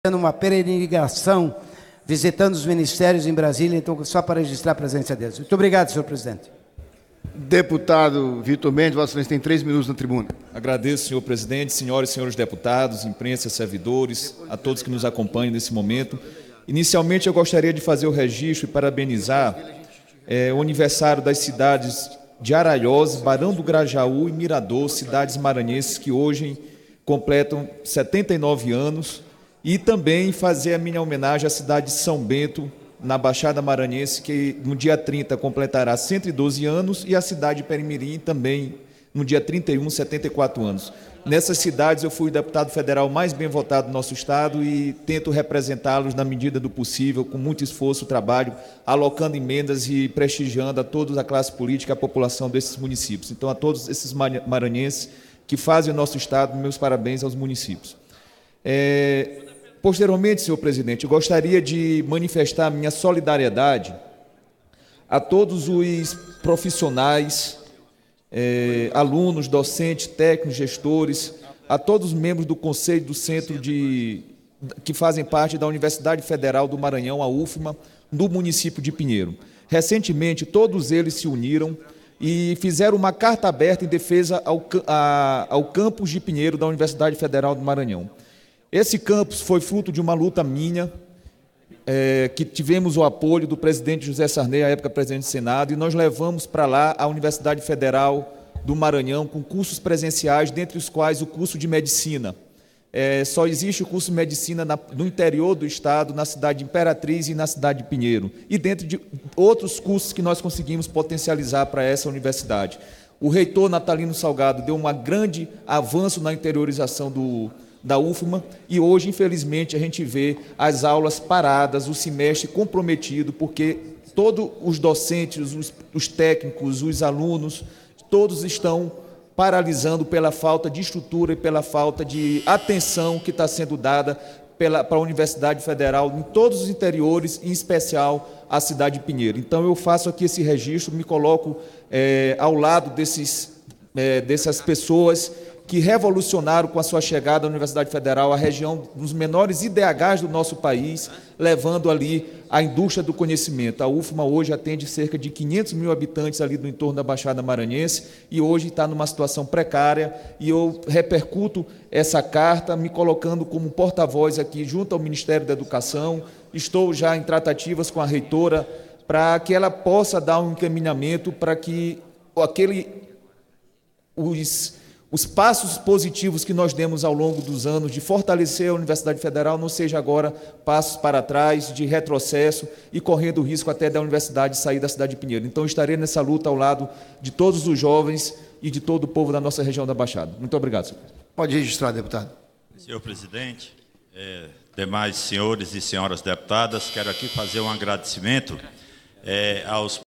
uma peregrinação, visitando os ministérios em Brasília, então só para registrar a presença deles. Muito obrigado, senhor presidente. Deputado Vitor Mendes, Vossa Excelência tem 3 minutos na tribuna. Agradeço, senhor presidente, senhoras e senhores deputados, imprensa, servidores, a todos que nos acompanham nesse momento. Inicialmente, eu gostaria de fazer o registro e parabenizar o aniversário das cidades de Araiós, Barão do Grajaú e Mirador, cidades maranhenses que hoje completam 79 anos, e também fazer a minha homenagem à cidade de São Bento, na Baixada Maranhense, que no dia 30 completará 112 anos, e a cidade de Perimirim também, no dia 31, 74 anos. Nessas cidades eu fui o deputado federal mais bem votado do nosso estado e tento representá-los na medida do possível, com muito esforço, trabalho, alocando emendas e prestigiando a toda a classe política, a população desses municípios. Então, a todos esses maranhenses que fazem o nosso estado, meus parabéns aos municípios. Posteriormente, senhor presidente, eu gostaria de manifestar a minha solidariedade a todos os profissionais, alunos, docentes, técnicos, gestores, a todos os membros do Conselho do Centro que fazem parte da Universidade Federal do Maranhão, a UFMA, do município de Pinheiro. Recentemente, todos eles se uniram e fizeram uma carta aberta em defesa ao campus de Pinheiro da Universidade Federal do Maranhão. Esse campus foi fruto de uma luta minha, que tivemos o apoio do presidente José Sarney, à época presidente do Senado, e nós levamos para lá a Universidade Federal do Maranhão com cursos presenciais, dentre os quais o curso de medicina. Só existe o curso de medicina no interior do estado, na cidade de Imperatriz e na cidade de Pinheiro, e dentro de outros cursos que nós conseguimos potencializar para essa universidade. O reitor Natalino Salgado deu um grande avanço na interiorização da UFMA, e hoje, infelizmente, a gente vê as aulas paradas, o semestre comprometido, porque todos os docentes, os técnicos, os alunos, todos estão paralisando pela falta de estrutura e pela falta de atenção que está sendo dada para a Universidade Federal em todos os interiores, em especial a cidade de Pinheiro. Então, eu faço aqui esse registro, me coloco ao lado dessas pessoas que revolucionaram com a sua chegada à Universidade Federal a região dos menores IDHs do nosso país, levando ali a indústria do conhecimento. A UFMA hoje atende cerca de 500 mil habitantes ali do entorno da Baixada Maranhense e hoje está numa situação precária, e eu repercuto essa carta me colocando como porta-voz aqui junto ao Ministério da Educação. Estou já em tratativas com a reitora para que ela possa dar um encaminhamento para que os passos positivos que nós demos ao longo dos anos de fortalecer a Universidade Federal não seja agora passos para trás, de retrocesso e correndo o risco até da universidade sair da cidade de Pinheiro. Então, estarei nessa luta ao lado de todos os jovens e de todo o povo da nossa região da Baixada. Muito obrigado, senhor. Pode registrar, deputado. Senhor presidente, demais senhores e senhoras deputadas, quero aqui fazer um agradecimento aos